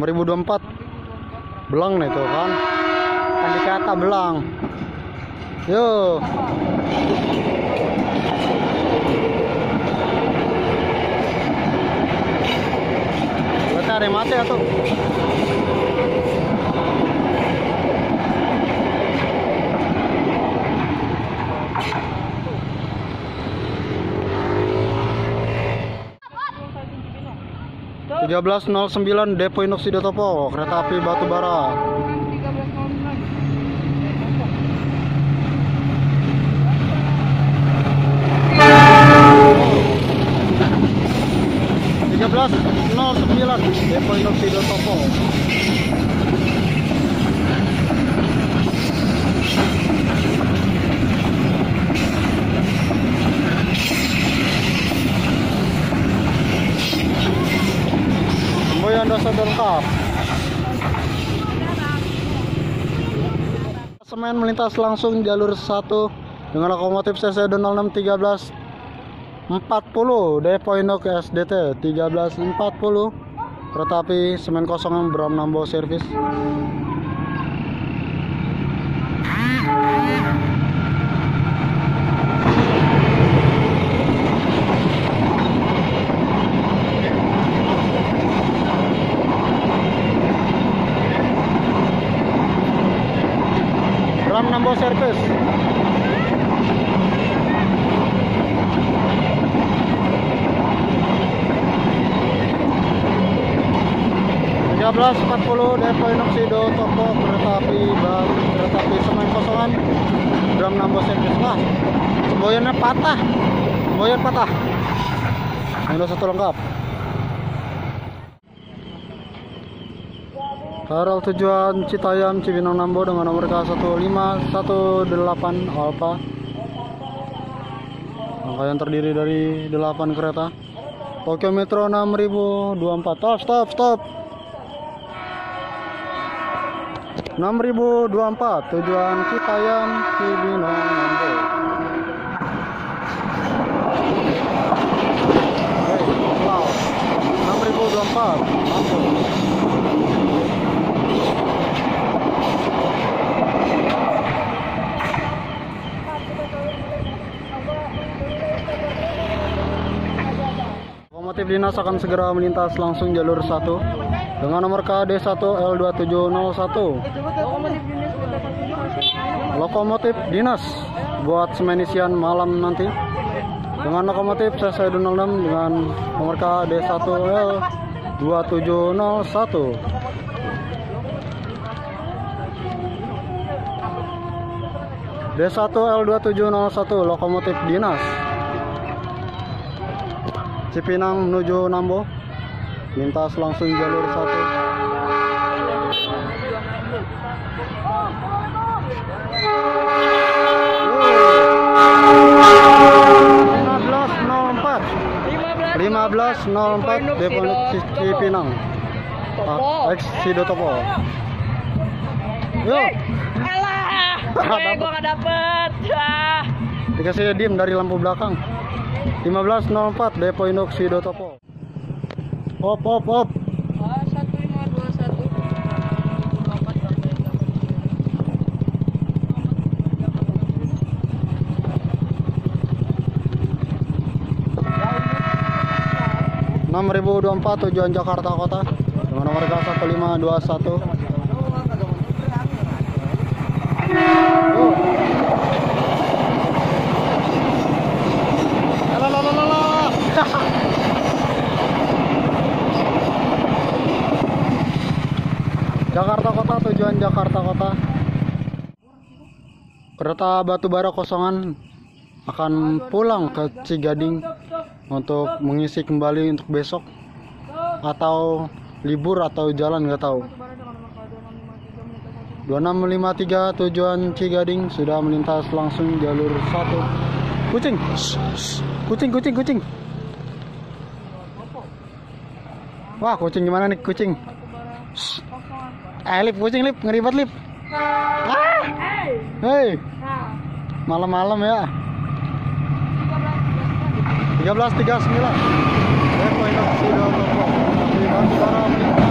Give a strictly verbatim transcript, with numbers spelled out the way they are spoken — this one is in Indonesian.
enam ribu dua puluh empat. Belang nih tuh kan. Kan dikata belang. Yo. Kita ada mati ya tuh. tiga belas nol sembilan Depo Inoksido Topo, kereta api Batubara. tiga belas nol sembilan Depo Inoksido Topo. Semboyan dasar lengkap. Semen melintas langsung jalur satu dengan lokomotif C C nol enam tiga belas empat puluh Depo Indok S D T tiga belas empat puluh, kereta api semen kosongan Bram Nambo servis. Bram Nambo servis. tiga belas empat puluh Depo Inoksido Topo, kereta api bang, kereta api semen kosongan Bram Nambo servis. Wah, semboyannya patah. Semboyan patah. Ini satu lengkap. K R L tujuan Citayam Cibinong Nambo dengan nomor K satu lima satu delapan Alpha. Rangkaian terdiri dari delapan kereta. Tokyo Metro enam ribu dua puluh empat. Stop, stop, stop. enam ribu dua puluh empat tujuan Citayam Cibinong Nambo. Hey, wow. enam ribu dua puluh empat. Langsung. Lokomotif dinas akan segera melintas langsung jalur satu dengan nomor K D satu L dua tujuh nol satu. Lokomotif dinas buat semen isian malam nanti dengan lokomotif C C nol enam dengan nomor K D satu L dua tujuh nol satu. D satu L dua tujuh nol satu lokomotif dinas Cipinang menuju Nambo, lintas langsung jalur satu. lima belas nol empat Depo Cipinang X Sido Topo. Yo. Alah, gue gak dapet. Dikasih dim dari lampu belakang. lima belas nol empat Depo Inoksido Topo. Op op op. satu lima dua satu. enam ribu dua puluh empat tujuan Jakarta Kota dengan nomor K satu lima dua satu. Oh. Jakarta Kota tujuan Jakarta Kota. Kereta Batubara kosongan akan pulang ke Cigading untuk mengisi kembali untuk besok atau libur atau jalan nggak tahu. dua enam lima tiga tujuan Cigading sudah melintas langsung jalur satu. Kucing, kucing, kucing, kucing. Wah, kucing gimana nih kucing? Eh, Lip, kucing Lip, ngeribet Lip. Ah! Hei, malam-malam ya. tiga belas tiga puluh sembilan Depo Inoksido Topo.